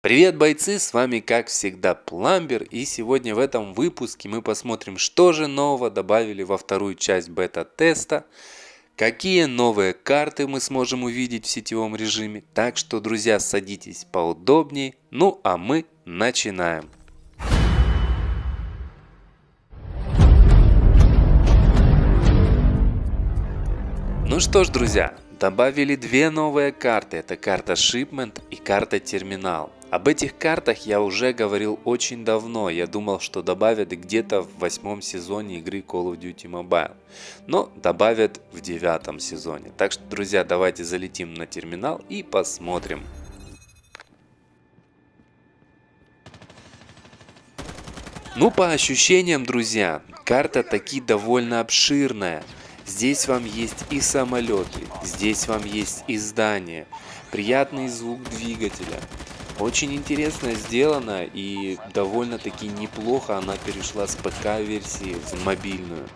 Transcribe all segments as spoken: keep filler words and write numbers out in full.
Привет, бойцы! С вами, как всегда, Пламбер, и сегодня в этом выпуске мы посмотрим, что же нового добавили во вторую часть бета-теста, какие новые карты мы сможем увидеть в сетевом режиме. Так что, друзья, садитесь поудобнее, ну а мы начинаем. Ну что ж, друзья, добавили две новые карты. Это карта Shipment и карта Терминал. Об этих картах я уже говорил очень давно. Я думал, что добавят где-то в восьмом сезоне игры Call of Duty Mobile. Но добавят в девятом сезоне. Так что, друзья, давайте залетим на Терминал и посмотрим. Ну, по ощущениям, друзья, карта таки довольно обширная. Здесь вам есть и самолеты, здесь вам есть и здания, приятный звук двигателя. Очень интересно сделано и довольно-таки неплохо она перешла с ПК-версии в мобильную.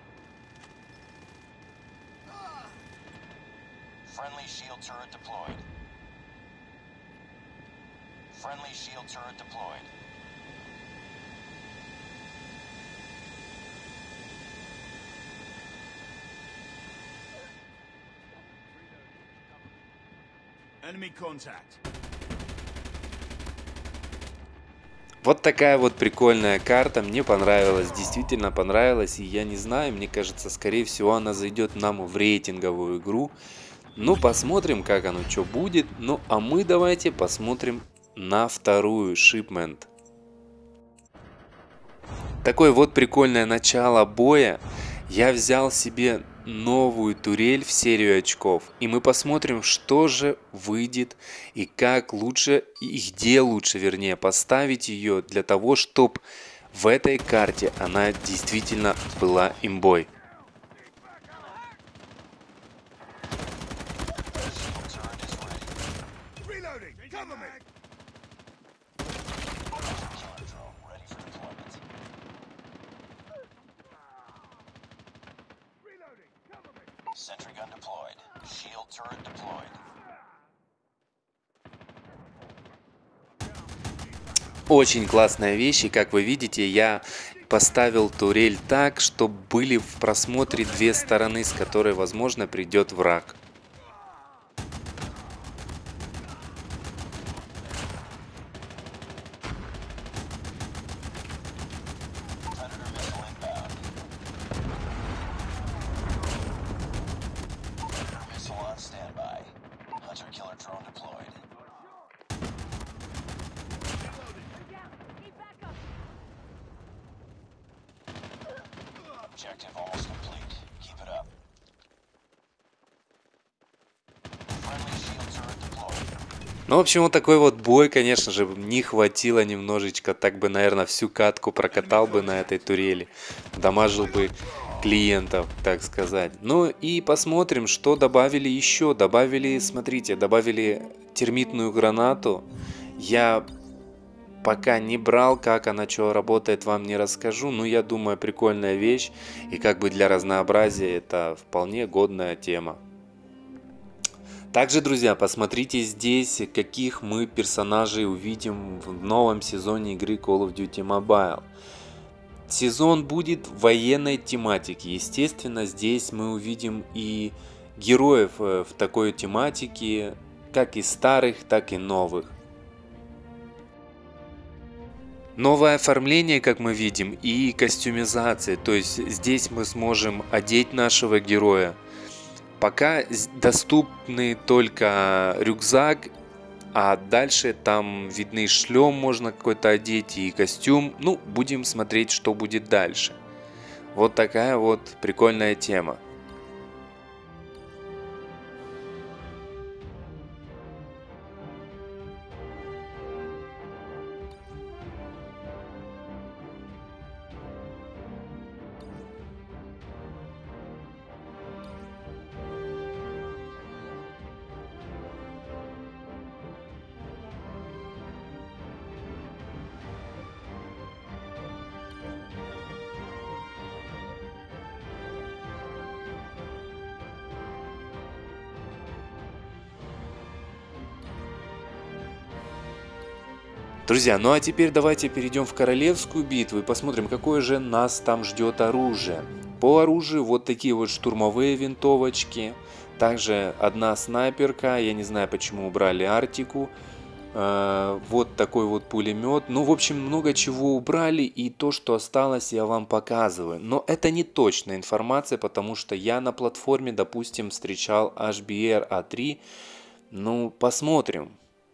Вот такая вот прикольная карта, мне понравилась, действительно понравилась, и я не знаю, мне кажется, скорее всего она зайдет нам в рейтинговую игру. Ну, посмотрим, как оно, что будет. Ну, а мы давайте посмотрим на вторую Shipment. Такое вот прикольное начало боя. Я взял себе новую турель в серию очков. И мы посмотрим, что же выйдет и как лучше, и где лучше, вернее, поставить ее для того, чтобы в этой карте она действительно была имбой. Очень классная вещь, и как вы видите, я поставил турель так, чтобы были в просмотре две стороны, с которой, возможно, придет враг. Ну, в общем, вот такой вот бой, конечно же, не хватило немножечко. Так бы, наверное, всю катку прокатал бы на этой турели. Дамажил бы клиентов, так сказать. Ну и посмотрим, что добавили еще. Добавили, смотрите, добавили термитную гранату. Я пока не брал, как она, что работает, вам не расскажу. Но я думаю, прикольная вещь. И как бы для разнообразия это вполне годная тема. Также, друзья, посмотрите здесь, каких мы персонажей увидим в новом сезоне игры Call of Duty Mobile. Сезон будет в военной тематике. Естественно, здесь мы увидим и героев в такой тематике, как и старых, так и новых. Новое оформление, как мы видим, и костюмизация. То есть здесь мы сможем одеть нашего героя. Пока доступны только рюкзак, а дальше там видны шлем можно какой-то одеть и костюм. Ну, будем смотреть, что будет дальше. Вот такая вот прикольная тема. Друзья, ну а теперь давайте перейдем в королевскую битву и посмотрим, какое же нас там ждет оружие. По оружию вот такие вот штурмовые винтовочки. Также одна снайперка, я не знаю, почему убрали Артику. Э, вот такой вот пулемет. Ну, в общем, много чего убрали, и то, что осталось, я вам показываю. Но это не точная информация, потому что я на платформе, допустим, встречал эйч би ар а три. Ну, посмотрим.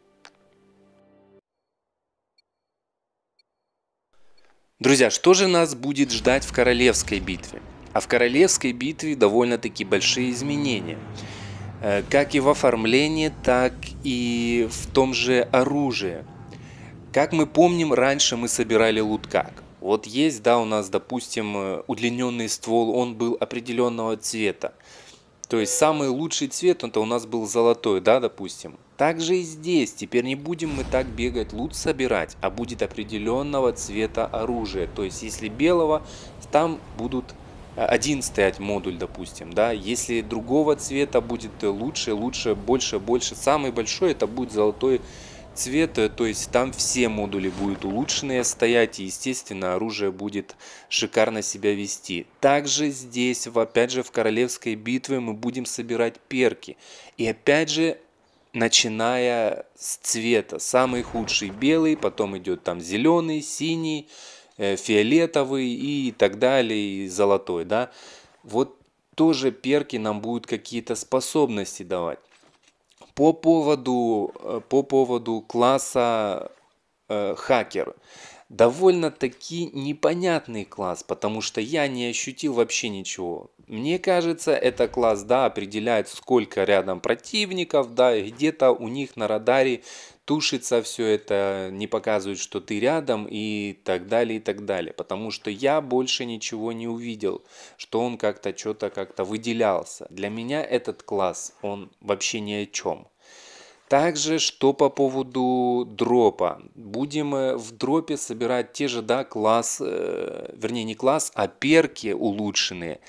Друзья, что же нас будет ждать в королевской битве? А в королевской битве довольно-таки большие изменения. Как и в оформлении, так и в том же оружии. Как мы помним, раньше мы собирали лут как. Вот есть, да, у нас, допустим, удлиненный ствол, он был определенного цвета. То есть самый лучший цвет, это у нас был золотой, да, допустим. Также и здесь, теперь не будем мы так бегать, лут собирать, а будет определенного цвета оружия. То есть если белого, там будут один стоять модуль, допустим, да. Если другого цвета будет лучше, лучше, больше, больше. Самый большой это будет золотой цвет, то есть там все модули будут улучшенные стоять, и естественно оружие будет шикарно себя вести. Также здесь, опять же, в королевской битве мы будем собирать перки. И опять же, начиная с цвета, самый худший белый, потом идет там зеленый, синий, фиолетовый и так далее, и золотой, да. Вот тоже перки нам будут какие-то способности давать. По поводу, по поводу класса э, хакер. Довольно-таки непонятный класс, потому что я не ощутил вообще ничего. Мне кажется, это класс, да, определяет, сколько рядом противников, да, и где-то у них на радаре тушится все это, не показывает, что ты рядом и так далее, и так далее. Потому что я больше ничего не увидел, что он как-то что-то как-то выделялся. Для меня этот класс, он вообще ни о чем. Также, что по поводу дропа. Будем в дропе собирать те же, да, класс, э, вернее не класс, а перки улучшенные.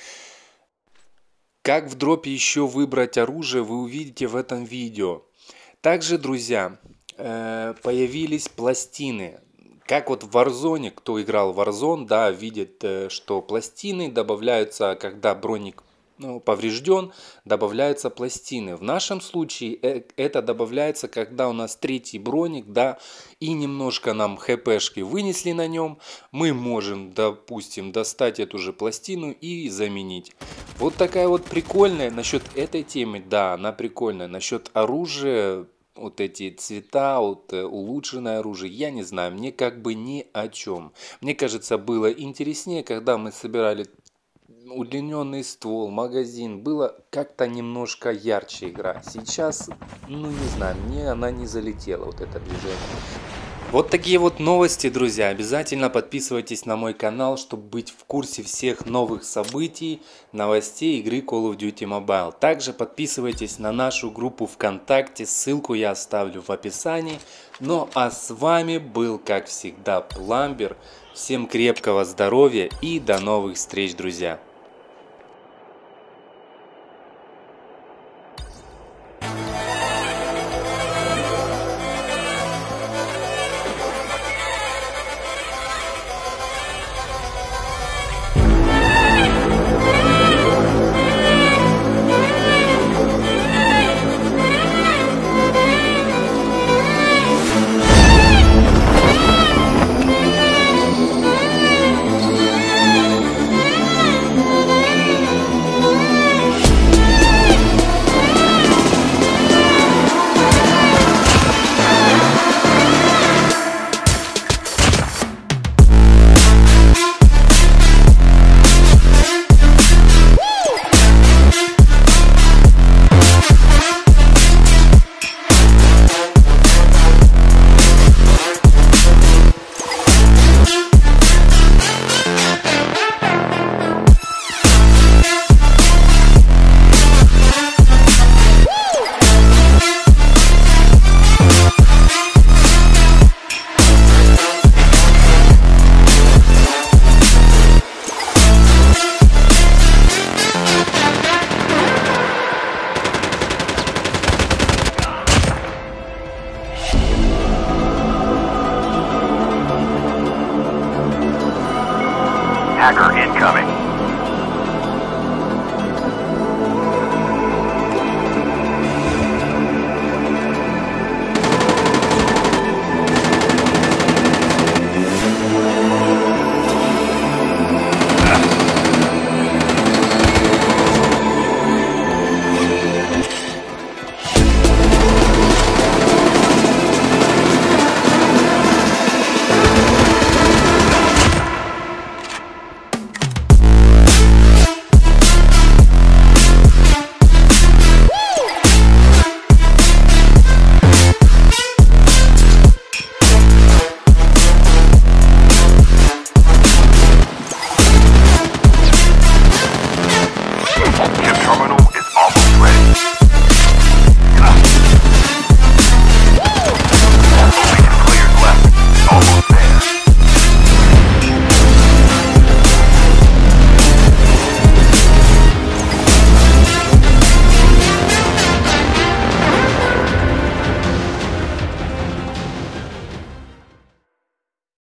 Как в дропе еще выбрать оружие, вы увидите в этом видео. Также, друзья, э, появились пластины. Как вот в Warzone, кто играл в Warzone, да, видит, э, что пластины добавляются, когда броник ну, поврежден, добавляются пластины. В нашем случае э, это добавляется, когда у нас третий броник, да, и немножко нам хпшки вынесли на нем, мы можем, допустим, достать эту же пластину и заменить. Вот такая вот прикольная насчет этой темы, да, она прикольная. Насчет оружия, вот эти цвета, вот улучшенное оружие, я не знаю, мне как бы ни о чем. Мне кажется, было интереснее, когда мы собирали удлиненный ствол, магазин, было как-то немножко ярче игра. Сейчас, ну не знаю, мне она не залетела, вот это движение. Вот такие вот новости, друзья. Обязательно подписывайтесь на мой канал, чтобы быть в курсе всех новых событий, новостей игры Call of Duty Mobile. Также подписывайтесь на нашу группу ВКонтакте, ссылку я оставлю в описании. Ну а с вами был, как всегда, Пломбер. Всем крепкого здоровья и до новых встреч, друзья. Hacker